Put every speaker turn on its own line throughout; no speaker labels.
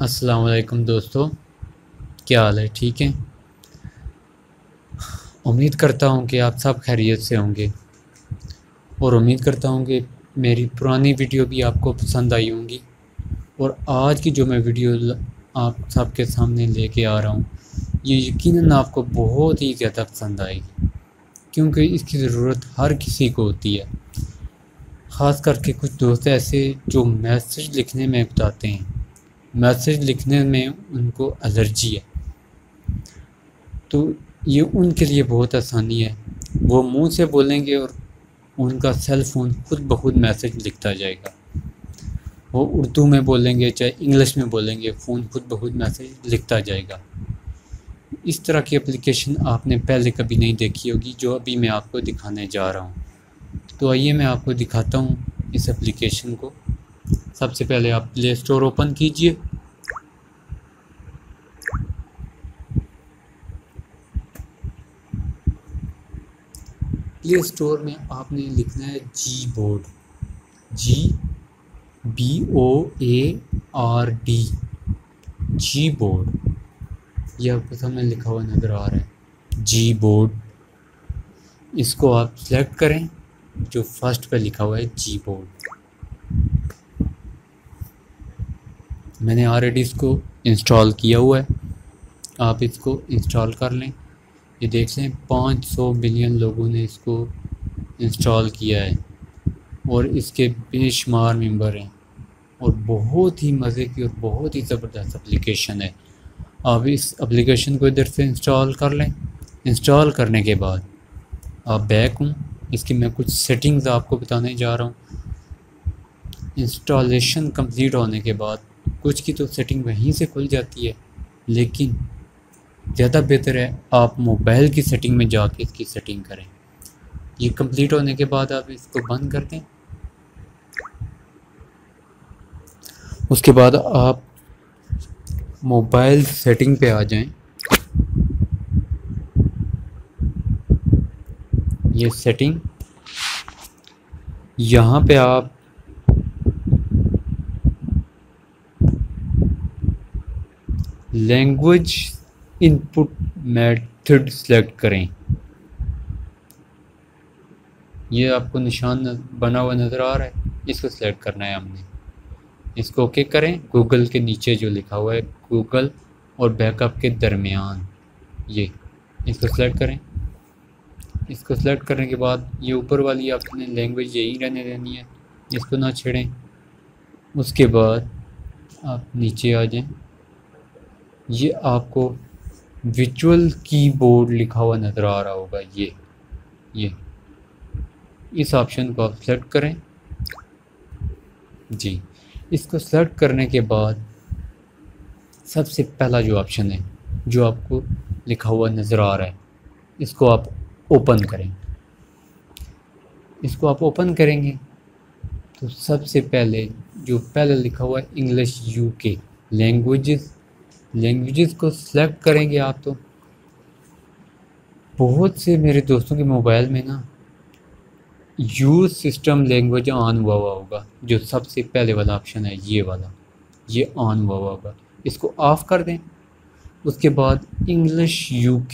अस्सलाम वालेकुम दोस्तों, क्या हाल है? ठीक हैं? उम्मीद करता हूँ कि आप सब खैरियत से होंगे और उम्मीद करता हूँ कि मेरी पुरानी वीडियो भी आपको पसंद आई होंगी। और आज की जो मैं वीडियो आप सबके सामने लेके आ रहा हूँ, ये यकीनन आपको बहुत ही ज़्यादा पसंद आएगी, क्योंकि इसकी ज़रूरत हर किसी को होती है। ख़ास करके कुछ दोस्त ऐसे जो मैसेज लिखने में बताते हैं, मैसेज लिखने में उनको एलर्जी है, तो ये उनके लिए बहुत आसानी है। वो मुंह से बोलेंगे और उनका सेल फ़ोन खुद ब खुद मैसेज लिखता जाएगा। वो उर्दू में बोलेंगे चाहे इंग्लिश में बोलेंगे, फ़ोन खुद ब खुद मैसेज लिखता जाएगा। इस तरह की एप्लीकेशन आपने पहले कभी नहीं देखी होगी, जो अभी मैं आपको दिखाने जा रहा हूँ। तो आइए मैं आपको दिखाता हूँ इस एप्लीकेशन को। सबसे पहले आप प्ले स्टोर ओपन कीजिए। प्ले स्टोर में आपने लिखना है Gboard, GBOARD, Gboard. ये आपको सामने लिखा हुआ नज़र आ रहा है, जी बोर्ड। इसको आप सेलेक्ट करें, जो फर्स्ट पे लिखा हुआ है जी बोर्ड। मैंने ऑलरेडी इसको इंस्टॉल किया हुआ है, आप इसको इंस्टॉल कर लें। ये देख लें 500 मिलियन लोगों ने इसको इंस्टॉल किया है और इसके बेशुमार मेंबर हैं और बहुत ही मज़े की और बहुत ही ज़बरदस्त एप्लीकेशन है। आप इस एप्लीकेशन को इधर से इंस्टॉल कर लें। इंस्टॉल करने के बाद आप बैक हूँ, इसकी मैं कुछ सेटिंग्स आपको बताने जा रहा हूँ। इंस्टॉलेशन कंप्लीट होने के बाद कुछ की तो सेटिंग वहीं से खुल जाती है, लेकिन ज़्यादा बेहतर है आप मोबाइल की सेटिंग में जाके इसकी सेटिंग करें। ये कंप्लीट होने के बाद आप इसको बंद कर दें। उसके बाद आप मोबाइल सेटिंग पे आ जाएं। ये सेटिंग, यहाँ पे आप लैंग्वेज इनपुट मेथड सेलेक्ट करें। ये आपको निशान बना हुआ नज़र आ रहा है, इसको सेलेक्ट करना है हमने। इसको ओके करें। गूगल के नीचे जो लिखा हुआ है गूगल और बैकअप के दरमियान, ये इसको सेलेक्ट करें। इसको सेलेक्ट करने के बाद ये ऊपर वाली आपने लैंग्वेज यही रहने देनी है, इसको ना छेड़ें। उसके बाद आप नीचे आ जाएं। ये आपको विजुअल कीबोर्ड लिखा हुआ नज़र आ रहा होगा, ये इस ऑप्शन को आप सेलेक्ट करें जी। इसको सेलेक्ट करने के बाद सबसे पहला जो ऑप्शन है जो आपको लिखा हुआ नज़र आ रहा है, इसको आप ओपन करें। इसको आप ओपन करेंगे तो सबसे पहले जो पहले लिखा हुआ है इंग्लिश UK लैंग्वेजेस को सिलेक्ट करेंगे आप। तो बहुत से मेरे दोस्तों के मोबाइल में ना यूज़ सिस्टम लैंग्वेज ऑन हुआ होगा, जो सबसे पहले वाला ऑप्शन है ये वाला, ये ऑन हुआ होगा। इसको ऑफ़ कर दें। उसके बाद इंग्लिश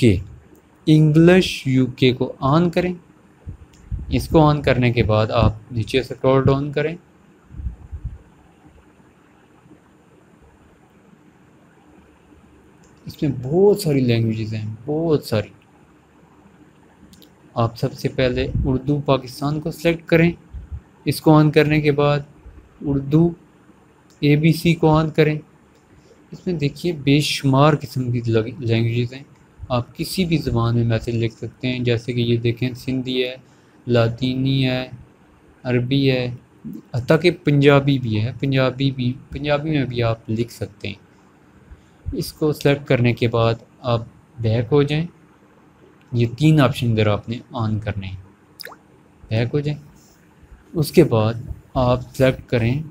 UK को ऑन करें। इसको ऑन करने के बाद आप नीचे स्क्रॉल डाउन करें। इसमें बहुत सारी लैंग्वेजेस हैं, बहुत सारी। आप सबसे पहले उर्दू पाकिस्तान को सिलेक्ट करें। इसको ऑन करने के बाद उर्दू ABC को ऑन करें। इसमें देखिए बेशुमार किस्म की लैंग्वेजेस हैं, आप किसी भी ज़बान में मैसेज लिख सकते हैं। जैसे कि ये देखें, सिंधी है, लातीनी है, अरबी है, हत्ता कि पंजाबी भी है। पंजाबी में भी आप लिख सकते हैं। इसको सेलेक्ट करने के बाद आप बैक हो जाएं। ये 3 ऑप्शन इधर आपने ऑन करने हैं, बैक हो जाएं। उसके बाद आप सेलेक्ट करें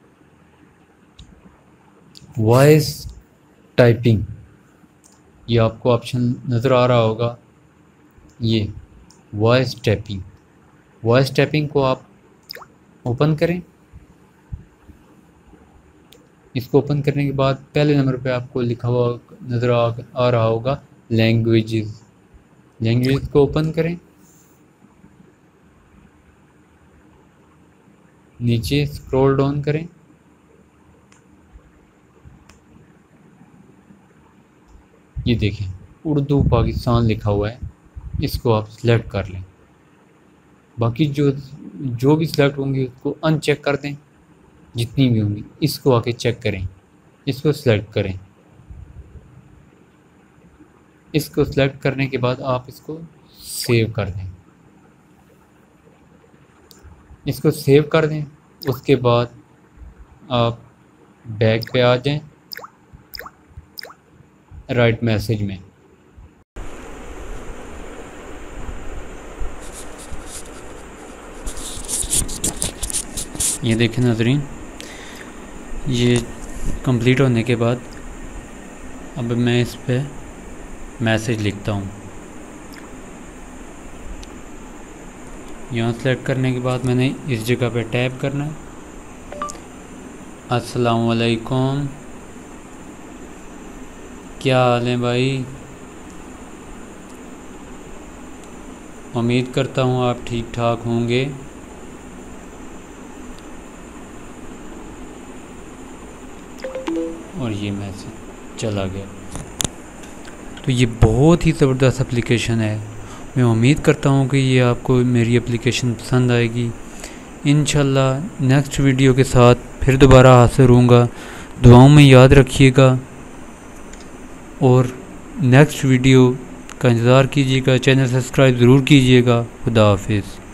वॉइस टाइपिंग। ये आपको ऑप्शन नज़र आ रहा होगा, ये वॉइस टाइपिंग को आप ओपन करें। इसको ओपन करने के बाद पहले नंबर पे आपको लिखा हुआ नज़र आ रहा होगा लैंग्वेजेस। लैंग्वेज को ओपन करें, नीचे स्क्रॉल डाउन करें, ये देखें उर्दू पाकिस्तान लिखा हुआ है, इसको आप सिलेक्ट कर लें। बाकी जो भी सिलेक्ट होंगी उसको अनचेक कर दें, जितनी भी होंगी इसको आके चेक करें, इसको सिलेक्ट करें। इसको सिलेक्ट करने के बाद आप इसको सेव कर दें, इसको सेव कर दें। उसके बाद आप बैक पे आ जाएं, राइट मैसेज में ये देखें नाज़रीन, ये कंप्लीट होने के बाद अब मैं इस पे मैसेज लिखता हूँ। यहाँ सेलेक्ट करने के बाद मैंने इस जगह पे टैप करना है, अस्सलाम वालेकुम, क्या हाल है भाई, उम्मीद करता हूँ आप ठीक ठाक होंगे। और ये मैसेज चला गया। तो ये बहुत ही ज़बरदस्त एप्लीकेशन है। मैं उम्मीद करता हूँ कि ये आपको मेरी एप्लीकेशन पसंद आएगी। इंशाल्लाह नेक्स्ट वीडियो के साथ फिर दोबारा हाजिर होऊंगा। दुआओं में याद रखिएगा और नेक्स्ट वीडियो का इंतज़ार कीजिएगा। चैनल सब्सक्राइब ज़रूर कीजिएगा। खुदा हाफिज़।